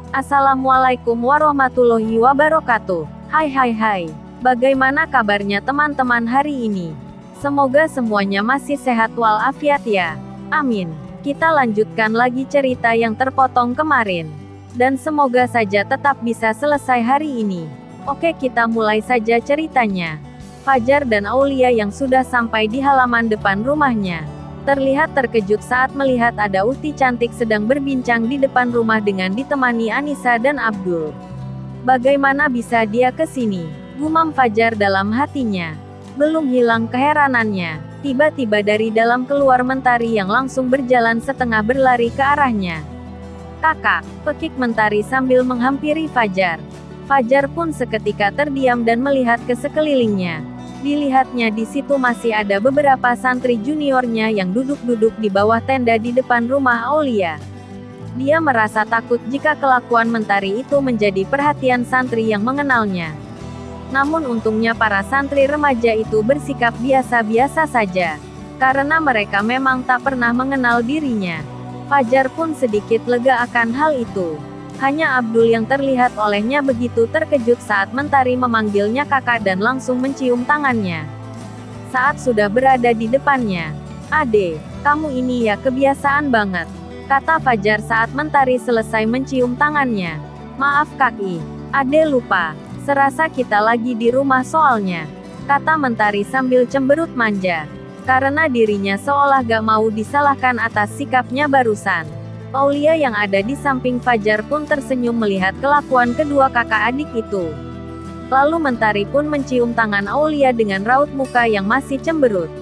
Assalamualaikum warahmatullahi wabarakatuh. Hai. Bagaimana kabarnya teman-teman hari ini? Semoga semuanya masih sehat walafiat ya. Amin. Kita lanjutkan lagi cerita yang terpotong kemarin. Dan semoga saja tetap bisa selesai hari ini. Oke, kita mulai saja ceritanya. Fajar dan Aulia yang sudah sampai di halaman depan rumahnya terlihat terkejut saat melihat ada ukti cantik sedang berbincang di depan rumah dengan ditemani Anissa dan Abdul. Bagaimana bisa dia ke sini? Gumam Fajar dalam hatinya. Belum hilang keheranannya. Tiba-tiba dari dalam keluar Mentari yang langsung berjalan setengah berlari ke arahnya. "Kakak," pekik Mentari sambil menghampiri Fajar. Fajar pun seketika terdiam dan melihat ke sekelilingnya. Dilihatnya di situ masih ada beberapa santri juniornya yang duduk-duduk di bawah tenda di depan rumah Aulia. Dia merasa takut jika kelakuan Mentari itu menjadi perhatian santri yang mengenalnya. Namun untungnya para santri remaja itu bersikap biasa-biasa saja. Karena mereka memang tak pernah mengenal dirinya. Fajar pun sedikit lega akan hal itu. Hanya Abdul yang terlihat olehnya begitu terkejut saat Mentari memanggilnya kakak dan langsung mencium tangannya. Saat sudah berada di depannya, "Ade, kamu ini ya kebiasaan banget," kata Fajar saat Mentari selesai mencium tangannya. "Maaf Kaki, Ade lupa, serasa kita lagi di rumah soalnya," kata Mentari sambil cemberut manja. Karena dirinya seolah gak mau disalahkan atas sikapnya barusan. Aulia yang ada di samping Fajar pun tersenyum melihat kelakuan kedua kakak adik itu. Lalu Mentari pun mencium tangan Aulia dengan raut muka yang masih cemberut.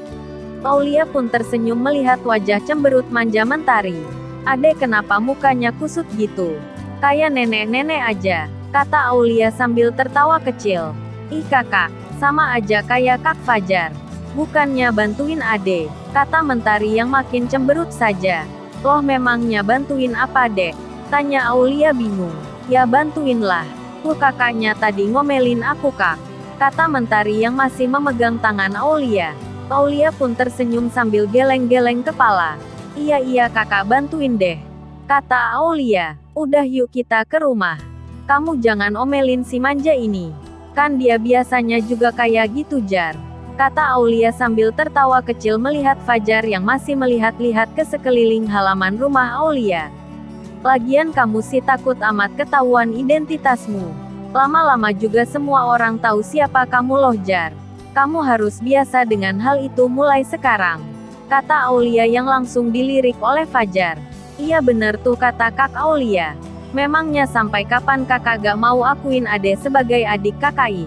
Aulia pun tersenyum melihat wajah cemberut manja Mentari. "Ade kenapa mukanya kusut gitu? Kayak nenek-nenek aja," kata Aulia sambil tertawa kecil. "Ih kakak, sama aja kayak Kak Fajar. Bukannya bantuin Ade," kata Mentari yang makin cemberut saja. "Loh memangnya bantuin apa dek?" tanya Aulia bingung. "Ya bantuinlah. Tuh kakaknya tadi ngomelin aku kak," kata Mentari yang masih memegang tangan Aulia. Aulia pun tersenyum sambil geleng-geleng kepala. Iya kakak bantuin deh," kata Aulia. "Udah yuk kita ke rumah. Kamu jangan omelin si manja ini. Kan dia biasanya juga kayak gitu Jar," kata Aulia sambil tertawa kecil melihat Fajar yang masih melihat-lihat ke sekeliling halaman rumah Aulia. "Lagian kamu sih takut amat ketahuan identitasmu. Lama-lama juga semua orang tahu siapa kamu loh Jar. Kamu harus biasa dengan hal itu mulai sekarang," kata Aulia yang langsung dilirik oleh Fajar. "Iya bener tuh kata Kak Aulia. Memangnya sampai kapan kakak gak mau akuin Ade sebagai adik kakak?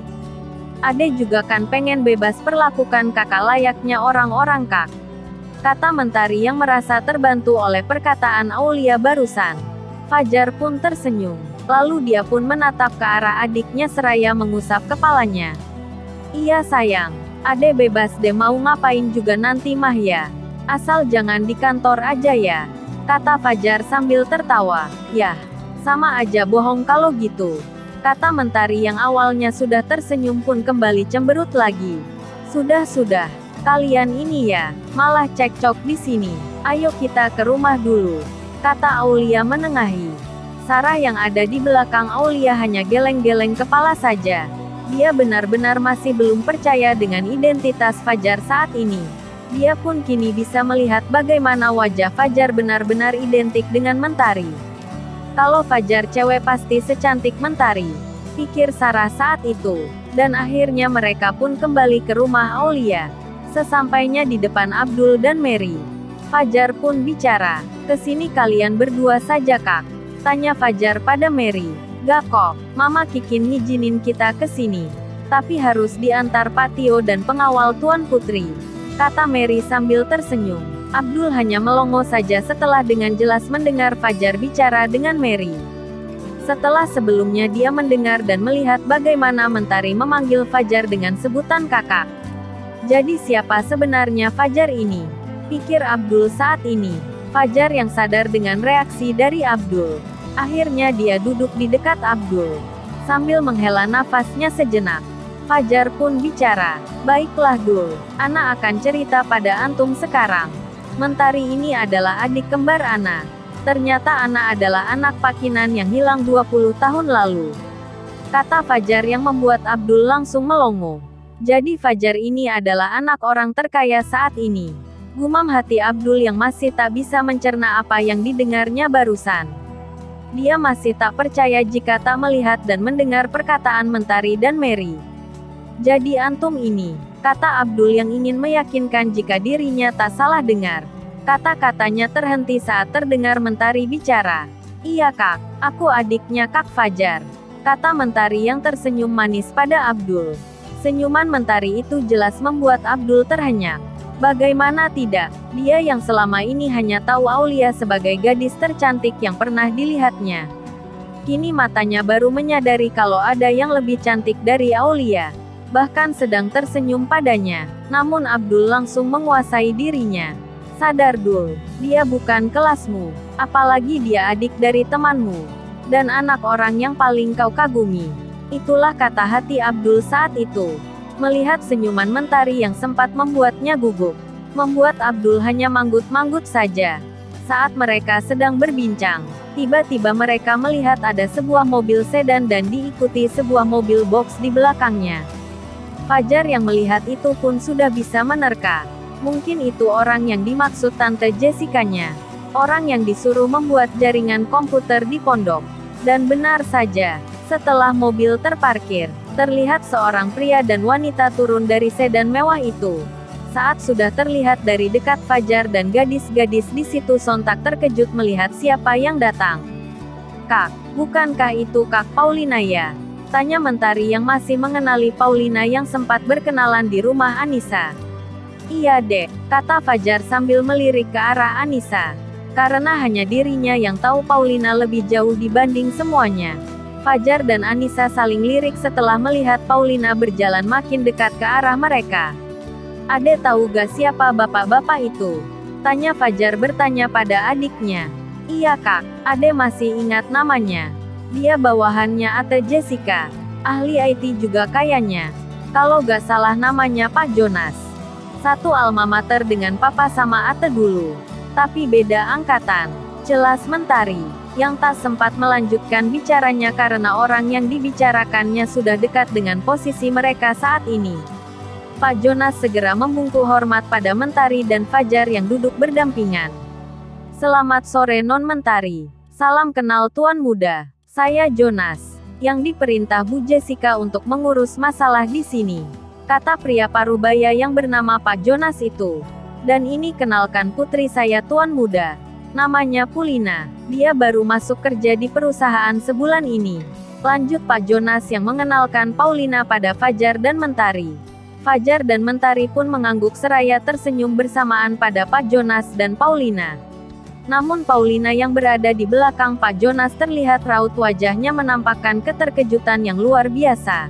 Ade juga kan pengen bebas perlakukan kakak layaknya orang-orang kak," kata Mentari yang merasa terbantu oleh perkataan Aulia barusan. Fajar pun tersenyum. Lalu dia pun menatap ke arah adiknya seraya mengusap kepalanya. "Iya sayang, Ade bebas deh mau ngapain juga nanti mah ya. Asal jangan di kantor aja ya," kata Fajar sambil tertawa. "Yah, sama aja bohong kalau gitu," kata Mentari yang awalnya sudah tersenyum pun kembali cemberut lagi. Sudah, kalian ini ya, malah cekcok di sini. Ayo kita ke rumah dulu," kata Aulia menengahi. Sarah yang ada di belakang Aulia hanya geleng-geleng kepala saja. Dia benar-benar masih belum percaya dengan identitas Fajar saat ini. Dia pun kini bisa melihat bagaimana wajah Fajar benar-benar identik dengan Mentari. Kalau Fajar cewek pasti secantik Mentari, pikir Sarah saat itu. Dan akhirnya mereka pun kembali ke rumah Aulia. Sesampainya di depan Abdul dan Mary, Fajar pun bicara. "Kesini kalian berdua saja kak?" tanya Fajar pada Mary. "Gak kok, Mama Kikin ngizinin kita kesini. Tapi harus diantar Pak Tio dan pengawal Tuan Putri," kata Mary sambil tersenyum. Abdul hanya melongo saja setelah dengan jelas mendengar Fajar bicara dengan Mary. Setelah sebelumnya dia mendengar dan melihat bagaimana Mentari memanggil Fajar dengan sebutan kakak. Jadi siapa sebenarnya Fajar ini? Pikir Abdul saat ini. Fajar yang sadar dengan reaksi dari Abdul. Akhirnya dia duduk di dekat Abdul. Sambil menghela nafasnya sejenak, Fajar pun bicara. "Baiklah Dul, Ana akan cerita pada antum sekarang. Mentari ini adalah adik kembar Ana. Ternyata Ana adalah anak Pak Kinan yang hilang 20 tahun lalu. Kata Fajar yang membuat Abdul langsung melongo. Jadi Fajar ini adalah anak orang terkaya saat ini. Gumam hati Abdul yang masih tak bisa mencerna apa yang didengarnya barusan. Dia masih tak percaya jika tak melihat dan mendengar perkataan Mentari dan Mary. Jadi antum ini, kata Abdul yang ingin meyakinkan jika dirinya tak salah dengar. Kata-katanya terhenti saat terdengar Mentari bicara. Iya kak, aku adiknya Kak Fajar. Kata Mentari yang tersenyum manis pada Abdul. Senyuman Mentari itu jelas membuat Abdul terhenyak. Bagaimana tidak, dia yang selama ini hanya tahu Aulia sebagai gadis tercantik yang pernah dilihatnya. Kini matanya baru menyadari kalau ada yang lebih cantik dari Aulia. Bahkan sedang tersenyum padanya. Namun Abdul langsung menguasai dirinya. Sadar Dul, dia bukan kelasmu. Apalagi dia adik dari temanmu. Dan anak orang yang paling kau kagumi. Itulah kata hati Abdul saat itu. Melihat senyuman Mentari yang sempat membuatnya gugup. Membuat Abdul hanya manggut-manggut saja. Saat mereka sedang berbincang, tiba-tiba mereka melihat ada sebuah mobil sedan dan diikuti sebuah mobil box di belakangnya. Fajar yang melihat itu pun sudah bisa menerka. Mungkin itu orang yang dimaksud Tante Jessica-nya. Orang yang disuruh membuat jaringan komputer di pondok. Dan benar saja, setelah mobil terparkir, terlihat seorang pria dan wanita turun dari sedan mewah itu. Saat sudah terlihat dari dekat Fajar dan gadis-gadis di situ sontak terkejut melihat siapa yang datang. Kak, bukankah itu Kak Paulina ya? Tanya Mentari yang masih mengenali Paulina yang sempat berkenalan di rumah Anissa. Iya dek, kata Fajar sambil melirik ke arah Anissa. Karena hanya dirinya yang tahu Paulina lebih jauh dibanding semuanya. Fajar dan Anissa saling lirik setelah melihat Paulina berjalan makin dekat ke arah mereka. Ade tahu gak siapa bapak-bapak itu? Tanya Fajar bertanya pada adiknya. Iya kak, Ade masih ingat namanya. Dia bawahannya Ate Jessica. Ahli IT juga kayaknya. Kalau gak salah namanya Pak Jonas. Satu alma mater dengan papa sama Ate dulu. Tapi beda angkatan. Jelas Mentari, yang tak sempat melanjutkan bicaranya karena orang yang dibicarakannya sudah dekat dengan posisi mereka saat ini. Pak Jonas segera membungkuk hormat pada Mentari dan Fajar yang duduk berdampingan. Selamat sore Non Mentari. Salam kenal Tuan Muda. Saya Jonas, yang diperintah Bu Jessica untuk mengurus masalah di sini. Kata pria parubaya yang bernama Pak Jonas itu. Dan ini kenalkan putri saya Tuan Muda. Namanya Paulina. Dia baru masuk kerja di perusahaan sebulan ini. Lanjut Pak Jonas yang mengenalkan Paulina pada Fajar dan Mentari. Fajar dan Mentari pun mengangguk seraya tersenyum bersamaan pada Pak Jonas dan Paulina. Namun Paulina yang berada di belakang Pak Jonas terlihat raut wajahnya menampakkan keterkejutan yang luar biasa.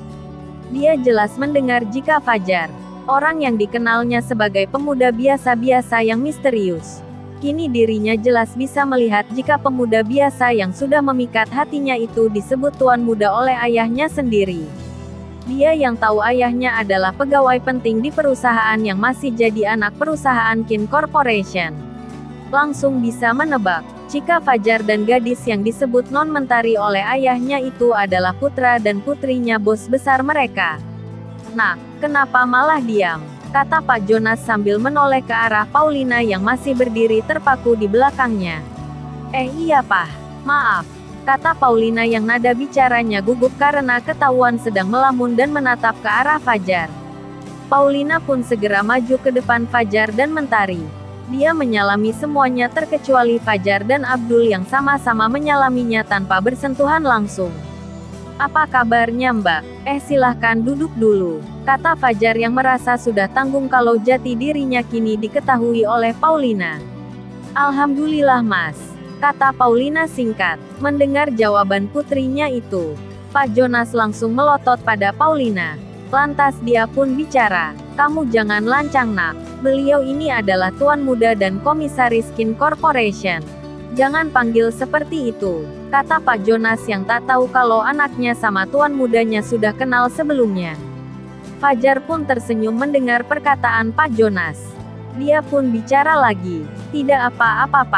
Dia jelas mendengar jika Fajar, orang yang dikenalnya sebagai pemuda biasa-biasa yang misterius. Kini dirinya jelas bisa melihat jika pemuda biasa yang sudah memikat hatinya itu disebut Tuan Muda oleh ayahnya sendiri. Dia yang tahu ayahnya adalah pegawai penting di perusahaan yang masih jadi anak perusahaan Kin Corporation. Langsung bisa menebak, jika Fajar dan gadis yang disebut Non Mentari oleh ayahnya itu adalah putra dan putrinya bos besar mereka. Nah, kenapa malah diam? Kata Pak Jonas sambil menoleh ke arah Paulina yang masih berdiri terpaku di belakangnya. Iya Pak, maaf. Kata Paulina yang nada bicaranya gugup karena ketahuan sedang melamun dan menatap ke arah Fajar. Paulina pun segera maju ke depan Fajar dan Mentari. Dia menyalami semuanya terkecuali Fajar dan Abdul yang sama-sama menyalaminya tanpa bersentuhan langsung. Apa kabarnya Mbak? Silahkan duduk dulu. Kata Fajar yang merasa sudah tanggung kalau jati dirinya kini diketahui oleh Paulina. Alhamdulillah Mas. Kata Paulina singkat. Mendengar jawaban putrinya itu, Pak Jonas langsung melotot pada Paulina. Lantas dia pun bicara, kamu jangan lancang nak. Beliau ini adalah Tuan Muda dan Komisaris Kin Corporation. Jangan panggil seperti itu, kata Pak Jonas yang tak tahu kalau anaknya sama Tuan Mudanya sudah kenal sebelumnya. Fajar pun tersenyum mendengar perkataan Pak Jonas. Dia pun bicara lagi, tidak apa-apa Pak.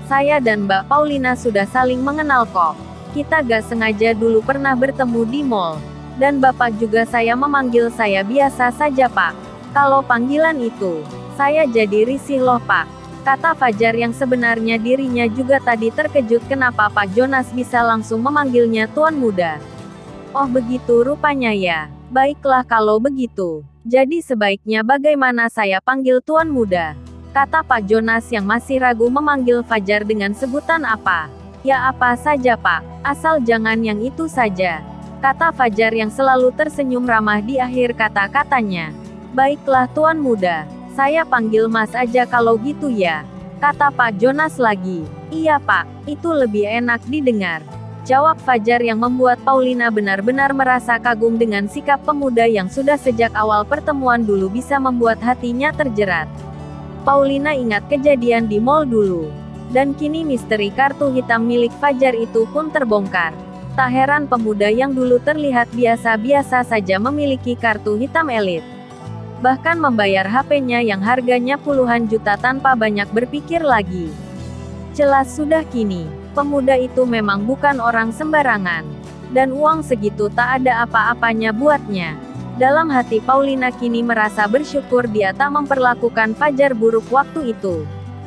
Saya dan Mbak Paulina sudah saling mengenal kok. Kita gak sengaja dulu pernah bertemu di mall. Dan Bapak juga saya memanggil saya biasa saja Pak. Kalau panggilan itu, saya jadi risih loh Pak. Kata Fajar yang sebenarnya dirinya juga tadi terkejut kenapa Pak Jonas bisa langsung memanggilnya Tuan Muda. Oh begitu rupanya ya. Baiklah kalau begitu. Jadi sebaiknya bagaimana saya panggil Tuan Muda? Kata Pak Jonas yang masih ragu memanggil Fajar dengan sebutan apa. Ya apa saja Pak, asal jangan yang itu saja. Kata Fajar yang selalu tersenyum ramah di akhir kata-katanya. Baiklah Tuan Muda, saya panggil Mas aja kalau gitu ya. Kata Pak Jonas lagi. Iya Pak, itu lebih enak didengar. Jawab Fajar yang membuat Paulina benar-benar merasa kagum dengan sikap pemuda yang sudah sejak awal pertemuan dulu bisa membuat hatinya terjerat. Paulina ingat kejadian di mall dulu. Dan kini misteri kartu hitam milik Fajar itu pun terbongkar. Tak heran pemuda yang dulu terlihat biasa-biasa saja memiliki kartu hitam elit. Bahkan membayar HP-nya yang harganya puluhan juta tanpa banyak berpikir lagi. Jelas sudah kini, pemuda itu memang bukan orang sembarangan. Dan uang segitu tak ada apa-apanya buatnya. Dalam hati Paulina kini merasa bersyukur dia tak memperlakukan Fajar buruk waktu itu.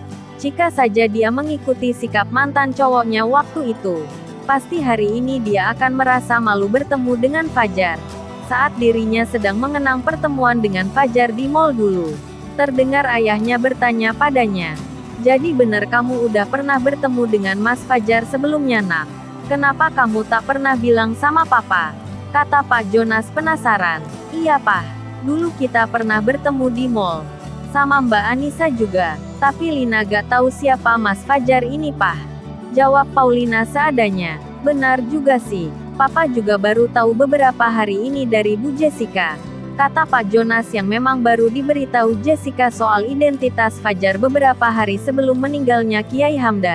Jika saja dia mengikuti sikap mantan cowoknya waktu itu, pasti hari ini dia akan merasa malu bertemu dengan Fajar. Saat dirinya sedang mengenang pertemuan dengan Fajar di mall dulu, terdengar ayahnya bertanya padanya. Jadi benar kamu udah pernah bertemu dengan Mas Fajar sebelumnya nak? Kenapa kamu tak pernah bilang sama papa? Kata Pak Jonas penasaran. Iya Pak, dulu kita pernah bertemu di mall. Sama Mbak Anissa juga, tapi Lina gak tahu siapa Mas Fajar ini Pak. Jawab Paulina seadanya. Benar juga sih, Papa juga baru tahu beberapa hari ini dari Bu Jessica. Kata Pak Jonas yang memang baru diberitahu Jessica soal identitas Fajar beberapa hari sebelum meninggalnya Kiai Hamdan.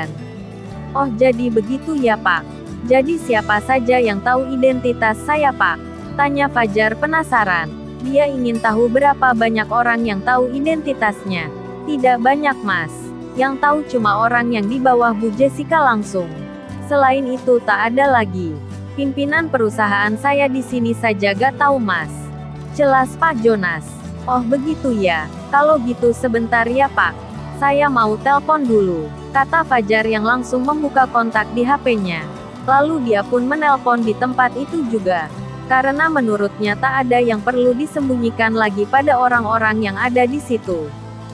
Oh jadi begitu ya Pak. Jadi siapa saja yang tahu identitas saya Pak? Tanya Fajar penasaran. Dia ingin tahu berapa banyak orang yang tahu identitasnya. Tidak banyak Mas. Yang tahu cuma orang yang di bawah Bu Jessica langsung. Selain itu tak ada lagi. Pimpinan perusahaan saya di sini saja gak tahu Mas. Jelas Pak Jonas. Oh begitu ya. Kalau gitu sebentar ya Pak. Saya mau telepon dulu. Kata Fajar yang langsung membuka kontak di HP-nya. Lalu dia pun menelpon di tempat itu juga. Karena menurutnya tak ada yang perlu disembunyikan lagi pada orang-orang yang ada di situ.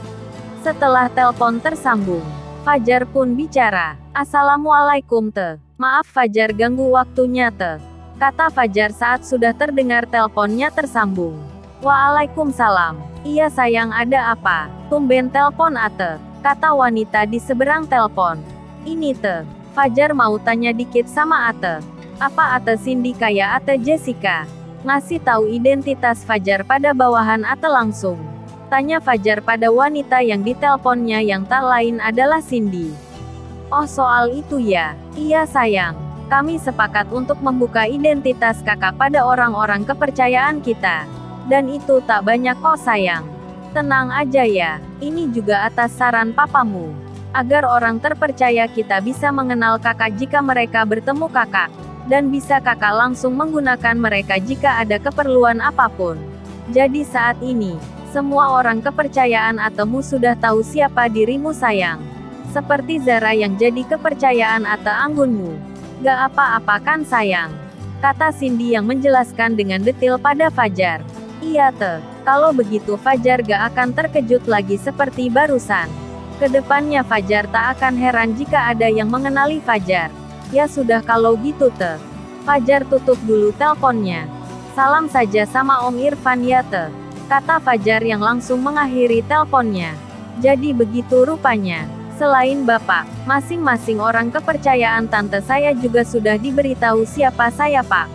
Setelah telepon tersambung, Fajar pun bicara. Assalamualaikum te. Maaf Fajar ganggu waktunya te. Kata Fajar saat sudah terdengar teleponnya tersambung. Waalaikumsalam. Iya sayang ada apa? Tumben telepon ate. Kata wanita di seberang telepon. Ini te. Fajar mau tanya dikit sama Ate. Apa Ate Cindy kayak Ate Jessica? Ngasih tahu identitas Fajar pada bawahan Ate langsung. Tanya Fajar pada wanita yang diteleponnya yang tak lain adalah Cindy. Oh soal itu ya? Iya sayang. Kami sepakat untuk membuka identitas kakak pada orang-orang kepercayaan kita. Dan itu tak banyak kok sayang. Tenang aja ya. Ini juga atas saran papamu. Agar orang terpercaya kita bisa mengenal kakak jika mereka bertemu kakak. Dan bisa kakak langsung menggunakan mereka jika ada keperluan apapun. Jadi saat ini, semua orang kepercayaan Atemu sudah tahu siapa dirimu sayang. Seperti Zara yang jadi kepercayaan Ate Anggunmu. Gak apa-apa kan sayang? Kata Cindy yang menjelaskan dengan detail pada Fajar. Iya te, kalau begitu Fajar gak akan terkejut lagi seperti barusan. Kedepannya Fajar tak akan heran jika ada yang mengenali Fajar. Ya sudah kalau gitu te. Fajar tutup dulu teleponnya. Salam saja sama Om Irfan ya te. Kata Fajar yang langsung mengakhiri teleponnya. Jadi begitu rupanya. Selain Bapak, masing-masing orang kepercayaan tante saya juga sudah diberitahu siapa saya Pak.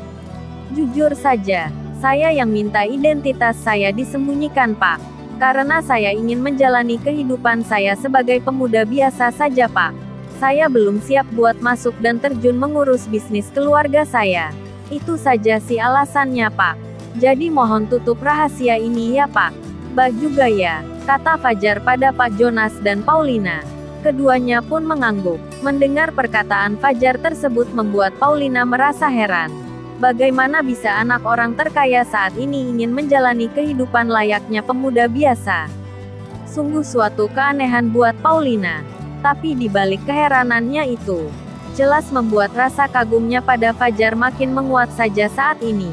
Jujur saja, saya yang minta identitas saya disembunyikan Pak. Karena saya ingin menjalani kehidupan saya sebagai pemuda biasa saja Pak. Saya belum siap buat masuk dan terjun mengurus bisnis keluarga saya. Itu saja sih alasannya Pak. Jadi mohon tutup rahasia ini ya Pak. Bah juga ya, kata Fajar pada Pak Jonas dan Paulina. Keduanya pun mengangguk. Mendengar perkataan Fajar tersebut membuat Paulina merasa heran. Bagaimana bisa anak orang terkaya saat ini ingin menjalani kehidupan layaknya pemuda biasa? Sungguh suatu keanehan buat Paulina. Tapi di balik keheranannya itu, jelas membuat rasa kagumnya pada Fajar makin menguat saja saat ini.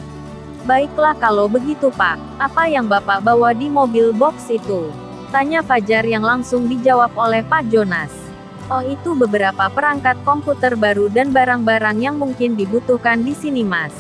Baiklah kalau begitu Pak, apa yang Bapak bawa di mobil box itu? Tanya Fajar yang langsung dijawab oleh Pak Jonas. Oh itu beberapa perangkat komputer baru dan barang-barang yang mungkin dibutuhkan di sini Mas.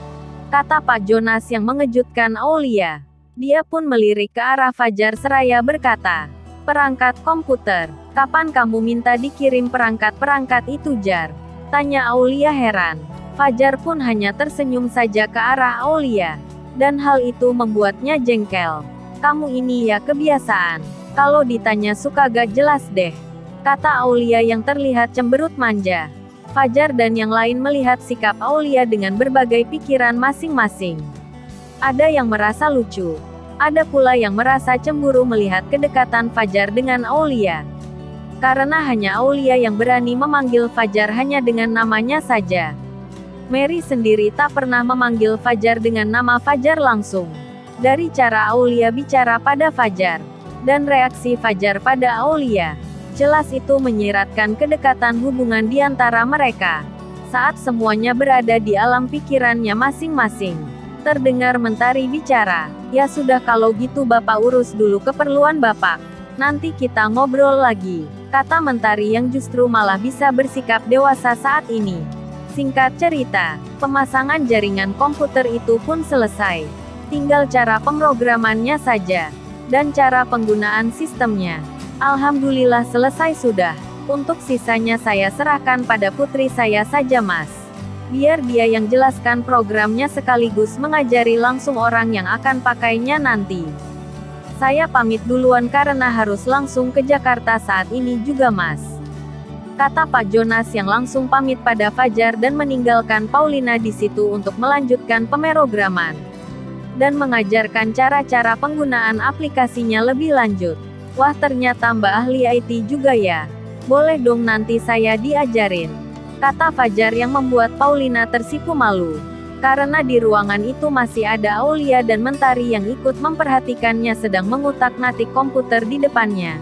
Kata Pak Jonas yang mengejutkan Aulia. Dia pun melirik ke arah Fajar seraya berkata, perangkat komputer, kapan kamu minta dikirim perangkat-perangkat itu Jar? Tanya Aulia heran. Fajar pun hanya tersenyum saja ke arah Aulia. Dan hal itu membuatnya jengkel. Kamu ini ya kebiasaan. Kalau ditanya suka gak jelas deh. Kata Aulia yang terlihat cemberut manja. Fajar dan yang lain melihat sikap Aulia dengan berbagai pikiran masing-masing. Ada yang merasa lucu. Ada pula yang merasa cemburu melihat kedekatan Fajar dengan Aulia. Karena hanya Aulia yang berani memanggil Fajar hanya dengan namanya saja. Mary sendiri tak pernah memanggil Fajar dengan nama Fajar langsung. Dari cara Aulia bicara pada Fajar, dan reaksi Fajar pada Aulia, jelas itu menyiratkan kedekatan hubungan di antara mereka. Saat semuanya berada di alam pikirannya masing-masing, terdengar Mentari bicara, ya sudah kalau gitu Bapak urus dulu keperluan Bapak. Nanti kita ngobrol lagi, kata Mentari yang justru malah bisa bersikap dewasa saat ini. Singkat cerita, pemasangan jaringan komputer itu pun selesai. Tinggal cara pemrogramannya saja, dan cara penggunaan sistemnya. Alhamdulillah selesai sudah. Untuk sisanya saya serahkan pada putri saya saja Mas. Biar dia yang jelaskan programnya sekaligus mengajari langsung orang yang akan pakainya nanti. Saya pamit duluan karena harus langsung ke Jakarta saat ini juga Mas. Kata Pak Jonas yang langsung pamit pada Fajar dan meninggalkan Paulina di situ untuk melanjutkan pemrograman. Dan mengajarkan cara-cara penggunaan aplikasinya lebih lanjut. Wah ternyata Mbak ahli IT juga ya. Boleh dong nanti saya diajarin. Kata Fajar yang membuat Paulina tersipu malu. Karena di ruangan itu masih ada Aulia dan Mentari yang ikut memperhatikannya sedang mengutak-ngatik komputer di depannya.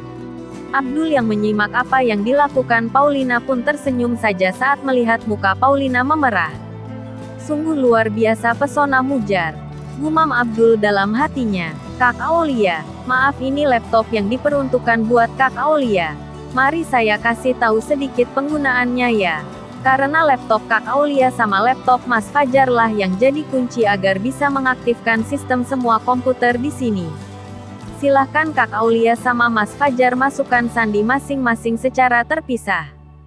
Abdul yang menyimak apa yang dilakukan Paulina pun tersenyum saja saat melihat muka Paulina memerah. Sungguh luar biasa pesona Mujar. Gumam Abdul dalam hatinya. Kak Aulia, maaf ini laptop yang diperuntukkan buat Kak Aulia. Mari saya kasih tahu sedikit penggunaannya ya. Karena laptop Kak Aulia sama laptop Mas Fajar lah yang jadi kunci agar bisa mengaktifkan sistem semua komputer di sini. Silahkan Kak Aulia sama Mas Fajar masukkan sandi masing-masing secara terpisah.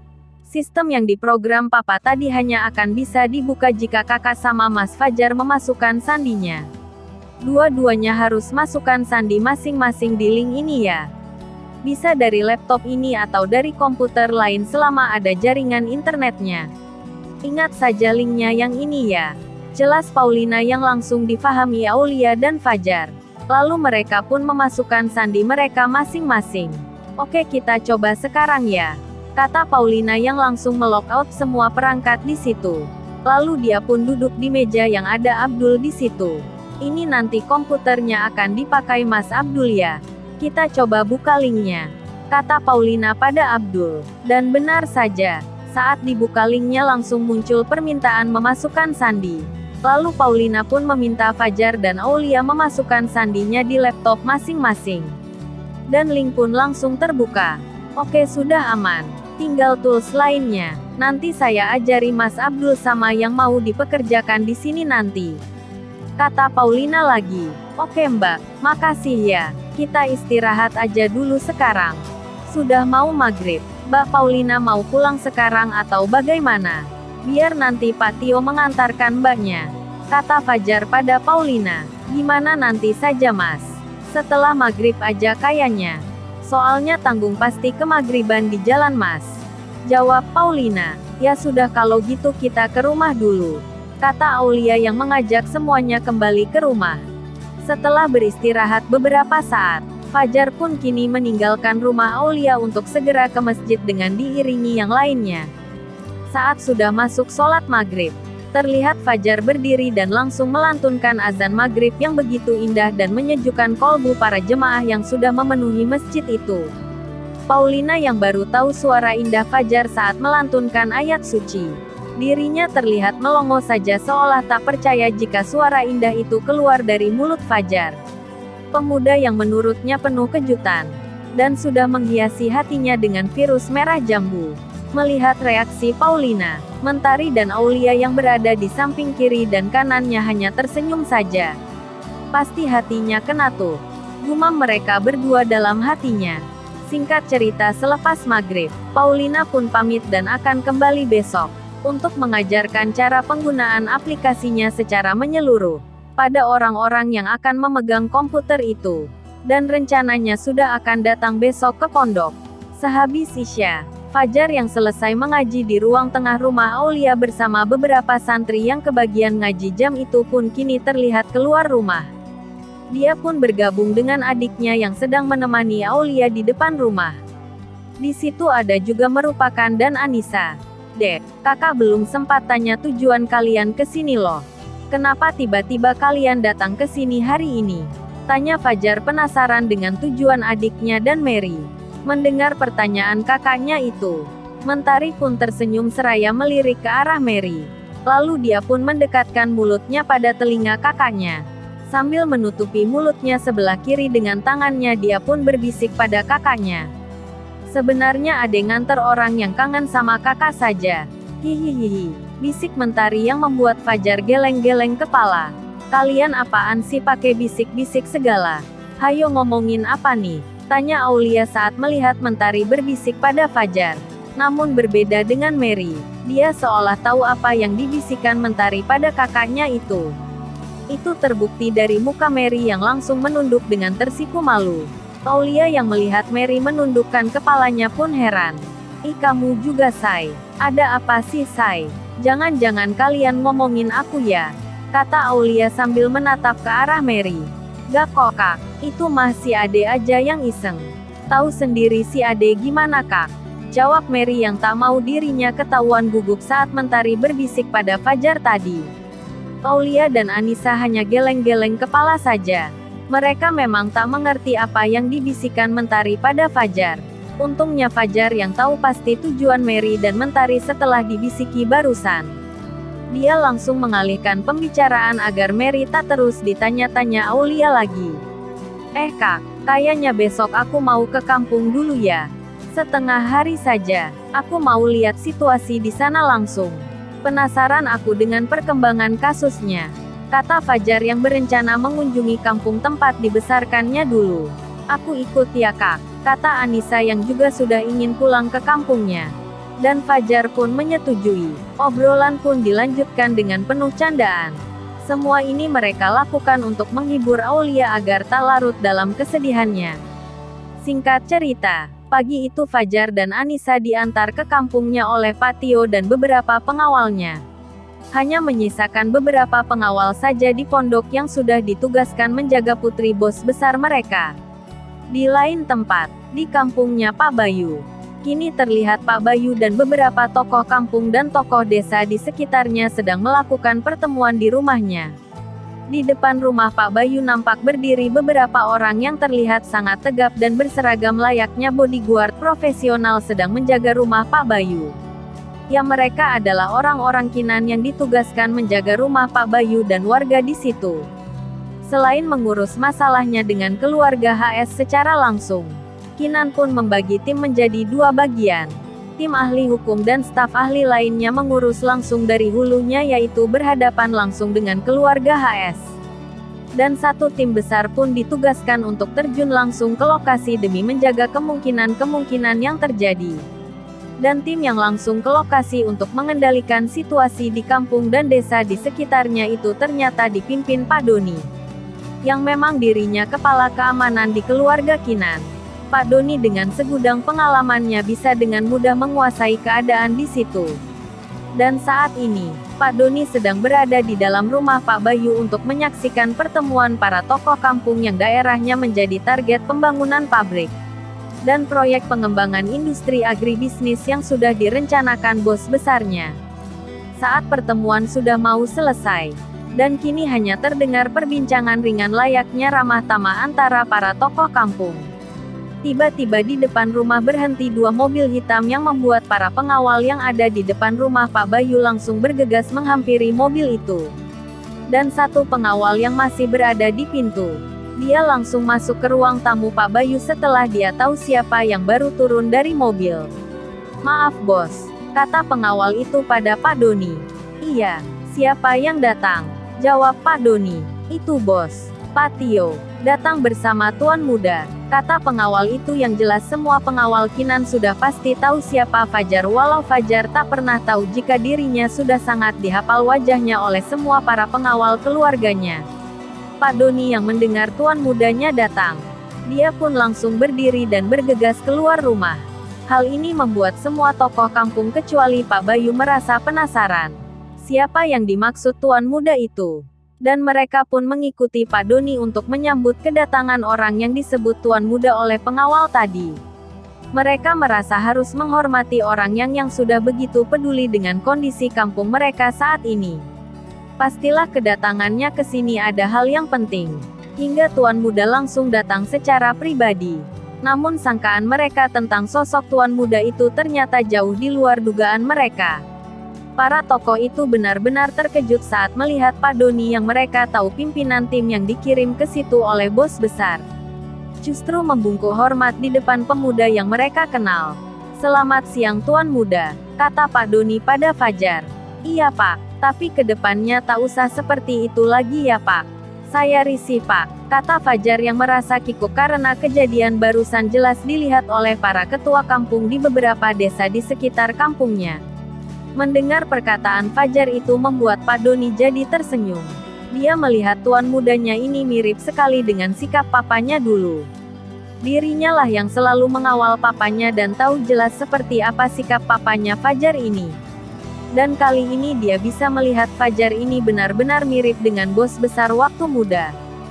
Sistem yang diprogram Papa tadi hanya akan bisa dibuka jika kakak sama Mas Fajar memasukkan sandinya. Dua-duanya harus masukkan sandi masing-masing di link ini ya. Bisa dari laptop ini atau dari komputer lain selama ada jaringan internetnya. Ingat saja linknya yang ini ya. Jelas Paulina yang langsung difahami Aulia dan Fajar. Lalu mereka pun memasukkan sandi mereka masing-masing. Oke kita coba sekarang ya. Kata Paulina yang langsung melogout semua perangkat di situ. Lalu dia pun duduk di meja yang ada Abdul di situ. Ini nanti komputernya akan dipakai Mas Abdul ya. Kita coba buka linknya. Kata Paulina pada Abdul. Dan benar saja, saat dibuka linknya langsung muncul permintaan memasukkan sandi. Lalu Paulina pun meminta Fajar dan Aulia memasukkan sandinya di laptop masing-masing. Dan link pun langsung terbuka. Oke sudah aman. Tinggal tools lainnya. Nanti saya ajari Mas Abdul sama yang mau dipekerjakan di sini nanti. Kata Paulina lagi. Oke Mbak, makasih ya. Kita istirahat aja dulu sekarang. Sudah mau maghrib. Mbak Paulina mau pulang sekarang atau bagaimana? Biar nanti Pak Tio mengantarkan mbaknya. Kata Fajar pada Paulina. Gimana nanti saja Mas? Setelah maghrib aja kayaknya. Soalnya tanggung pasti kemaghriban di jalan Mas. Jawab Paulina. Ya sudah kalau gitu kita ke rumah dulu. Kata Aulia yang mengajak semuanya kembali ke rumah. Setelah beristirahat beberapa saat, Fajar pun kini meninggalkan rumah Aulia untuk segera ke masjid dengan diiringi yang lainnya. Saat sudah masuk sholat maghrib, terlihat Fajar berdiri dan langsung melantunkan azan maghrib yang begitu indah dan menyejukkan kolbu para jemaah yang sudah memenuhi masjid itu. Paulina yang baru tahu suara indah Fajar saat melantunkan ayat suci. Dirinya terlihat melongo saja seolah tak percaya jika suara indah itu keluar dari mulut Fajar. Pemuda yang menurutnya penuh kejutan, dan sudah menghiasi hatinya dengan virus merah jambu. Melihat reaksi Paulina, Mentari dan Aulia yang berada di samping kiri dan kanannya hanya tersenyum saja. Pasti hatinya kena tuh, gumam mereka berdua dalam hatinya. Singkat cerita, selepas maghrib, Paulina pun pamit dan akan kembali besok, untuk mengajarkan cara penggunaan aplikasinya secara menyeluruh, pada orang-orang yang akan memegang komputer itu. Dan rencananya sudah akan datang besok ke pondok. Sehabis Isya, Fajar yang selesai mengaji di ruang tengah rumah Aulia bersama beberapa santri yang kebagian ngaji jam itu pun kini terlihat keluar rumah. Dia pun bergabung dengan adiknya yang sedang menemani Aulia di depan rumah. Di situ ada juga merupakan dan Anissa. Dek, kakak belum sempat tanya tujuan kalian ke sini loh. Kenapa tiba-tiba kalian datang ke sini hari ini? Tanya Fajar penasaran dengan tujuan adiknya dan Mary. Mendengar pertanyaan kakaknya itu, Mentari pun tersenyum seraya melirik ke arah Mary. Lalu dia pun mendekatkan mulutnya pada telinga kakaknya. Sambil menutupi mulutnya sebelah kiri dengan tangannya, dia pun berbisik pada kakaknya. Sebenarnya ade nganter orang yang kangen sama kakak saja. Hihihihi, bisik Mentari yang membuat Fajar geleng-geleng kepala. Kalian apaan sih pakai bisik-bisik segala? Hayo ngomongin apa nih? Tanya Aulia saat melihat Mentari berbisik pada Fajar. Namun berbeda dengan Mary, dia seolah tahu apa yang dibisikkan Mentari pada kakaknya itu. Itu terbukti dari muka Mary yang langsung menunduk dengan tersipu malu. Aulia yang melihat Mary menundukkan kepalanya pun heran. Ih, kamu juga, Say. Ada apa sih, Say? Jangan-jangan kalian ngomongin aku ya? Kata Aulia sambil menatap ke arah Mary. Gak kok, Kak. Itu mah si Ade aja yang iseng. Tahu sendiri si Ade gimana, Kak? Jawab Mary yang tak mau dirinya ketahuan gugup saat Mentari berbisik pada Fajar tadi. Aulia dan Anissa hanya geleng-geleng kepala saja. Mereka memang tak mengerti apa yang dibisikkan Mentari pada Fajar. Untungnya Fajar yang tahu pasti tujuan Mary dan Mentari setelah dibisiki barusan. Dia langsung mengalihkan pembicaraan agar Mary tak terus ditanya-tanya Aulia lagi. Kak, kayaknya besok aku mau ke kampung dulu ya. Setengah hari saja. Aku mau lihat situasi di sana langsung. Penasaran aku dengan perkembangan kasusnya. Kata Fajar yang berencana mengunjungi kampung tempat dibesarkannya dulu. Aku ikut ya, Kak. Kata Anissa yang juga sudah ingin pulang ke kampungnya. Dan Fajar pun menyetujui. Obrolan pun dilanjutkan dengan penuh candaan. Semua ini mereka lakukan untuk menghibur Aulia agar tak larut dalam kesedihannya. Singkat cerita, pagi itu Fajar dan Anissa diantar ke kampungnya oleh Pak Tio dan beberapa pengawalnya. Hanya menyisakan beberapa pengawal saja di pondok yang sudah ditugaskan menjaga putri bos besar mereka. Di lain tempat, di kampungnya Pak Bayu. Kini terlihat Pak Bayu dan beberapa tokoh kampung dan tokoh desa di sekitarnya sedang melakukan pertemuan di rumahnya. Di depan rumah Pak Bayu nampak berdiri beberapa orang yang terlihat sangat tegap dan berseragam layaknya bodyguard profesional sedang menjaga rumah Pak Bayu. Yang mereka adalah orang-orang Kinan yang ditugaskan menjaga rumah Pak Bayu dan warga di situ. Selain mengurus masalahnya dengan keluarga HS secara langsung, Kinan pun membagi tim menjadi dua bagian. Tim ahli hukum dan staf ahli lainnya mengurus langsung dari hulunya, yaitu berhadapan langsung dengan keluarga HS. Dan satu tim besar pun ditugaskan untuk terjun langsung ke lokasi demi menjaga kemungkinan-kemungkinan yang terjadi. Dan tim yang langsung ke lokasi untuk mengendalikan situasi di kampung dan desa di sekitarnya itu ternyata dipimpin Pak Doni, yang memang dirinya kepala keamanan di keluarga Kinan. Pak Doni dengan segudang pengalamannya bisa dengan mudah menguasai keadaan di situ. Dan saat ini, Pak Doni sedang berada di dalam rumah Pak Bayu untuk menyaksikan pertemuan para tokoh kampung yang daerahnya menjadi target pembangunan pabrik dan proyek pengembangan industri agribisnis yang sudah direncanakan bos besarnya. Saat pertemuan sudah mau selesai, dan kini hanya terdengar perbincangan ringan layaknya ramah tamah antara para tokoh kampung. Tiba-tiba di depan rumah berhenti dua mobil hitam yang membuat para pengawal yang ada di depan rumah Pak Bayu langsung bergegas menghampiri mobil itu. Dan satu pengawal yang masih berada di pintu. Dia langsung masuk ke ruang tamu Pak Bayu setelah dia tahu siapa yang baru turun dari mobil. "Maaf bos," kata pengawal itu pada Pak Doni. "Iya, siapa yang datang?" jawab Pak Doni. "Itu bos, Pak Tio, datang bersama Tuan Muda," kata pengawal itu. Yang jelas semua pengawal Kinan sudah pasti tahu siapa Fajar, walau Fajar tak pernah tahu jika dirinya sudah sangat dihafal wajahnya oleh semua para pengawal keluarganya. Pak Doni yang mendengar Tuan Mudanya datang, dia pun langsung berdiri dan bergegas keluar rumah. Hal ini membuat semua tokoh kampung kecuali Pak Bayu merasa penasaran. Siapa yang dimaksud Tuan Muda itu? Dan mereka pun mengikuti Pak Doni untuk menyambut kedatangan orang yang disebut Tuan Muda oleh pengawal tadi. Mereka merasa harus menghormati orang yang sudah begitu peduli dengan kondisi kampung mereka saat ini. Pastilah kedatangannya ke sini ada hal yang penting. Hingga Tuan Muda langsung datang secara pribadi. Namun sangkaan mereka tentang sosok Tuan Muda itu ternyata jauh di luar dugaan mereka. Para tokoh itu benar-benar terkejut saat melihat Pak Doni yang mereka tahu pimpinan tim yang dikirim ke situ oleh bos besar. Justru membungkuk hormat di depan pemuda yang mereka kenal. "Selamat siang Tuan Muda," kata Pak Doni pada Fajar. "Iya Pak, tapi kedepannya tak usah seperti itu lagi ya Pak. Saya risih Pak," kata Fajar yang merasa kikuk karena kejadian barusan jelas dilihat oleh para ketua kampung di beberapa desa di sekitar kampungnya. Mendengar perkataan Fajar itu membuat Pak Doni jadi tersenyum. Dia melihat Tuan Mudanya ini mirip sekali dengan sikap papanya dulu. Dirinya lah yang selalu mengawal papanya dan tahu jelas seperti apa sikap papanya Fajar ini. Dan kali ini dia bisa melihat Fajar ini benar-benar mirip dengan bos besar waktu muda.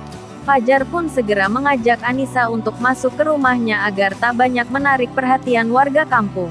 Fajar pun segera mengajak Anissa untuk masuk ke rumahnya agar tak banyak menarik perhatian warga kampung.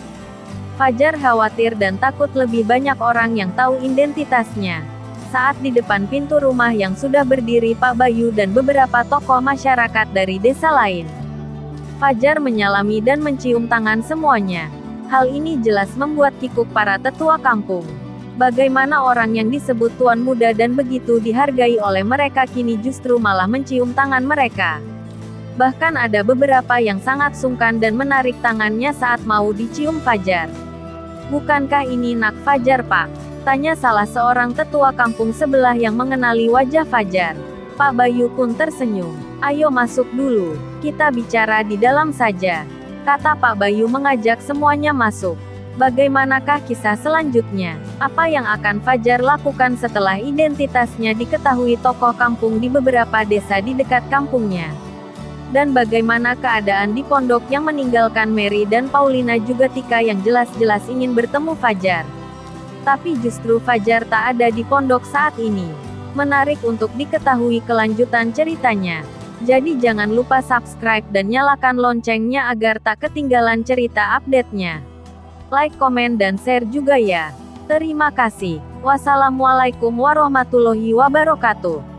Fajar khawatir dan takut lebih banyak orang yang tahu identitasnya. Saat di depan pintu rumah yang sudah berdiri Pak Bayu dan beberapa tokoh masyarakat dari desa lain. Fajar menyalami dan mencium tangan semuanya. Hal ini jelas membuat kikuk para tetua kampung. Bagaimana orang yang disebut Tuan Muda dan begitu dihargai oleh mereka kini justru malah mencium tangan mereka. Bahkan ada beberapa yang sangat sungkan dan menarik tangannya saat mau dicium Fajar. "Bukankah ini Nak Fajar Pak?" tanya salah seorang tetua kampung sebelah yang mengenali wajah Fajar. Pak Bayu pun tersenyum. "Ayo masuk dulu, kita bicara di dalam saja," kata Pak Bayu mengajak semuanya masuk. Bagaimanakah kisah selanjutnya? Apa yang akan Fajar lakukan setelah identitasnya diketahui tokoh kampung di beberapa desa di dekat kampungnya? Dan bagaimana keadaan di pondok yang meninggalkan Mary dan Paulina juga Tika yang jelas-jelas ingin bertemu Fajar. Tapi justru Fajar tak ada di pondok saat ini. Menarik untuk diketahui kelanjutan ceritanya. Jadi jangan lupa subscribe dan nyalakan loncengnya agar tak ketinggalan cerita update-nya. Like, komen dan share juga ya. Terima kasih. Wassalamualaikum warahmatullahi wabarakatuh.